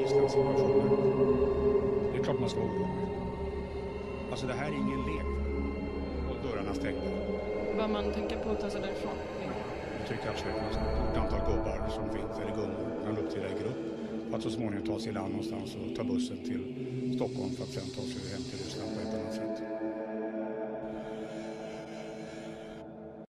gisslansituationer. Det är klart man ska vara orolig. Alltså det här är ingen lek. Och dörrarna stängda. Vad man tänker på att ta sig därifrån? Jag tycker att det finns ett antal gubbar som finns, eller gummor, kan uppträda i grupp. För att så småningom ta sig i land någonstans och ta bussen till Stockholm för att sen ta sig hem till Ryssland.